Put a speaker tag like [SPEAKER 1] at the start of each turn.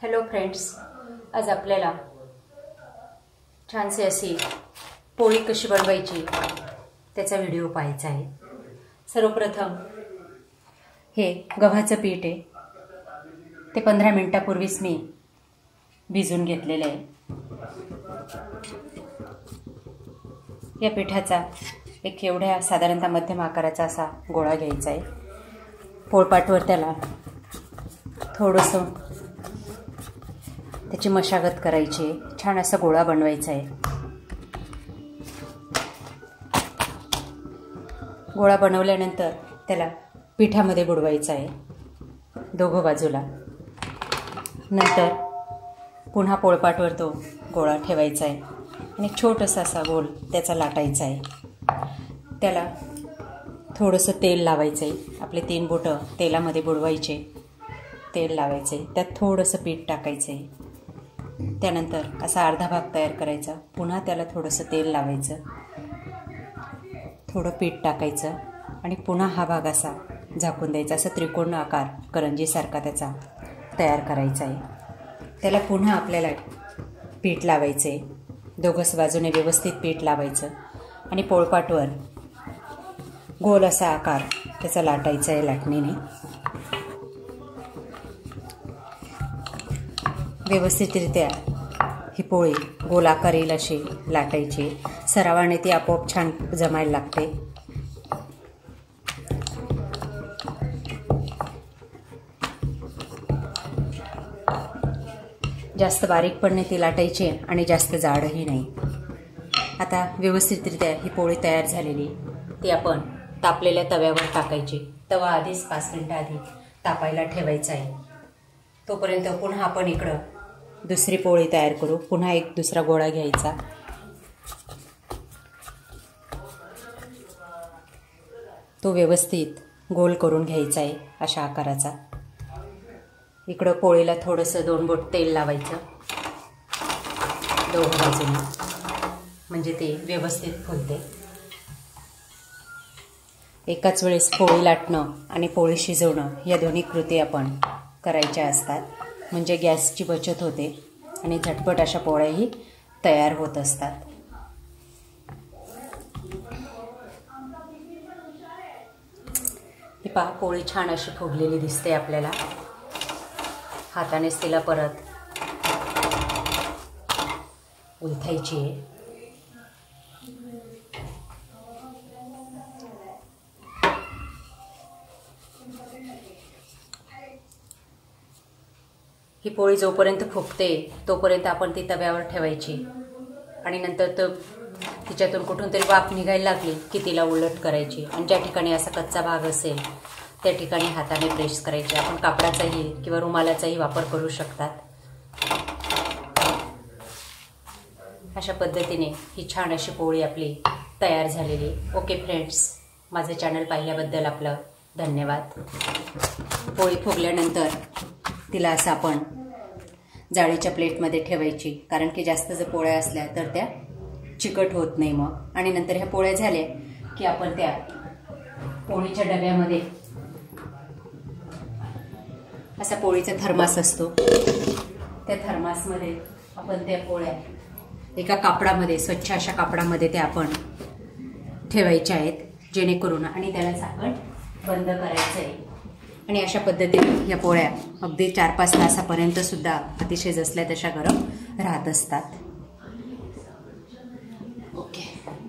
[SPEAKER 1] Hello friends, आज आपल्याला छानसे अशी पोळी कशी बनवायची त्याचा व्हिडिओ पाहायचा आहे। सर्वप्रथम हे गव्हाचं पीठ आहे, ते 15 मिनिटांपूर्वीच मी भिजवून घेतलेले आहे। या पिठाचा एक एवढ्या साधारणतः मध्यम आकाराचा असा गोळा घ्यायचा आहे। पोळपाटवर त्याला थोडंसं त्याची मशागत करायची आहे, छान असा गोळा बनवायचा आहे। गोळा बनवल्यानंतर त्याला पिठामध्ये बुडवायचा आहे दोघं बाजूला। नंतर पुन्हा पोळपाटवर तो गोळा ठेवायचा आहे आणि छोटासा असा गोल त्याचा लाटायचा आहे। त्याला थोडंसं तेल लावायचं आहे, आपले 3 बोटं तेलामध्ये बुडवायचे, तेल लावायचे, त्यात थोडंसं पीठ टाकायचं आहे। त्यानंतर असा अर्धा भाग तयार करायचा, पुन्हा त्याला थोडंसं तेल लावायचं, थोडं पीठ टाकायचं आणि पुन्हा हा भाग असा झाकून द्यायचा। असा त्रिकोण आकार करंजीसारखा त्याचा तयार करायचा आहे। त्याला पुन्हा आपल्याला पीठ लावायचं आहे, दोघंच बाजूने व्यवस्थित पीठ लावायचं आणि पोळपाटवर गोल असा आकार त्याचा लाटायचा आहे लाटणीने। व्यवस्थितरित्या ही पोळी गोल आकार येईल अशी लाटायची, सरावाने ती आपोआप छान जमायला लागते। जास्त बारीक पण नाही ती लाटायची आणि जास्त जाडही नाही। आता व्यवस्थितरित्या ही पोळी तयार झालेली, ती आपण तापलेल्या तव्यावर टाकायची। तवा आधीच 5 मिनिटं आधी तापायला ठेवायचा आहे। तोपर्यंत पुन्हा आपण इकडं दुसरी पोळी तयार करू। पुन्हा एक दुसरा गोळा घ्यायचा, तो व्यवस्थित गोल करून घ्यायचा आहे अशा आकाराचा। इकडं पोळीला थोडंसं 2 बोट तेल लावायचं दोघं बाजूने, म्हणजे ते व्यवस्थित फुलते। एकाच वेळेस पोळी लाटणं आणि पोळी शिजवणं या दोन्ही कृती आपण करायच्या असतात, म्हणजे गॅसची बचत होते आणि झटपट अशा पोळ्याही तयार होत असतात। ही पहा, पोळी छान अशी फुगलेली दिसते आपल्याला। हातानेच तिला परत उलथायची आहे। ही पोळी जोपर्यंत फुगते तोपर्यंत आपण ती तव्यावर ठेवायची आणि नंतर तिच्यातून कुठून तरी वाफ निघायला लागली की तिला उलट करायची आणि ज्या ठिकाणी असा कच्चा भाग असेल त्या ठिकाणी हाताने प्रेस करायचे। आपण कापडाचाही किंवा रुमालाचाही वापर करू शकतात। अशा पद्धतीने ही छान अशी पोळी आपली तयार झालेली। ओके फ्रेंड्स, माझे चॅनल पाहिल्याबद्दल आपलं धन्यवाद। पोळी फुगल्यानंतर तिला असं आपण जाळीच्या प्लेटमध्ये ठेवायची, कारण की जास्त जर पोळ्या असल्या तर त्या चिकट होत नाही मग। आणि नंतर ह्या पोळ्या झाल्या की आपण त्या पोळीच्या डब्यामध्ये, असा पोळीचा थर्मास असतो, त्या थर्मासमध्ये आपण त्या पोळ्या एका कापडामध्ये, स्वच्छ अशा कापडामध्ये त्या आपण ठेवायच्या आहेत, जेणेकरून आणि त्याला झाकण बंद करायचं आहे। आणि अशा पद्धतीने या पोळ्या अगदी 4-5 तासापर्यंत सुद्धा अतिशय जसल्या तशा गरम राहत असतात। ओके।